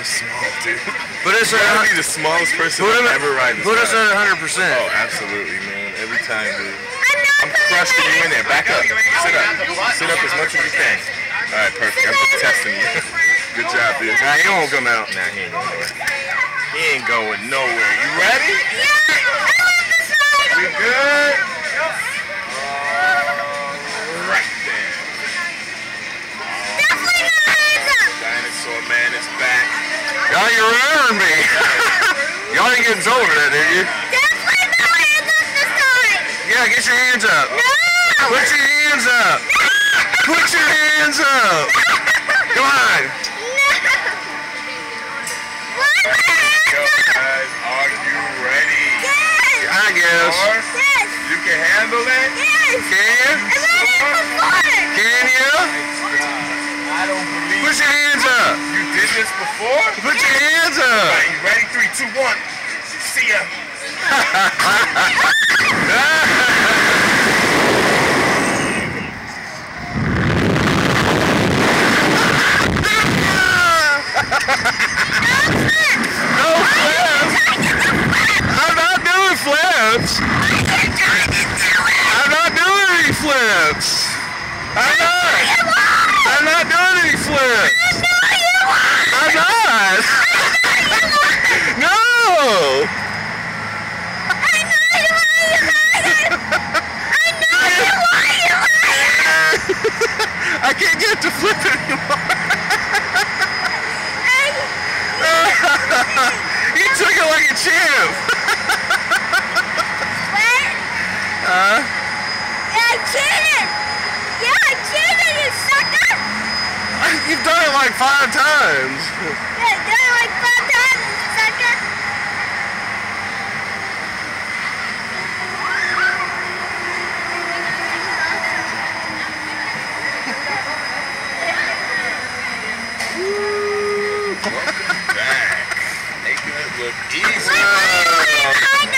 small, dude. But it's be the smallest person to ever ride this. Put us at 100%. Oh, absolutely, man. Every time, dude. I'm crushing you in there. Back up. Sit up. Sit up as much as you can. All right, perfect. I'm just testing you. Good job, dude. Nah, he won't come out. Nah, he ain't going nowhere. He ain't going nowhere. You ready? Yeah. We good? Right there. Dinosaur man is back. Y'all, you remember me. Y'all ain't getting told of that, did you? Definitely no hands up this time. Yeah, get your hands up. No. Put your hands up. No. Put your hands up. Come on. Guys, are you ready? Yes. I guess. Yes. You can handle that? Yes. Can you? I ran it before. Can you? I don't believe Put your hands up. you did this before? Put your hands up. Alright, you ready? 3, 2, 1. See ya. No flips. I'm not doing flips. I'm not doing any flips. I'm not doing any flips. I'm not. No. I can't get to flip anymore. You took it like a champ. What? Huh? I cheated. Yeah, I cheated, you sucker. You've done it like 5 times. Yeah, I did it like 5 times, you sucker. Welcome back. Making it look easy. I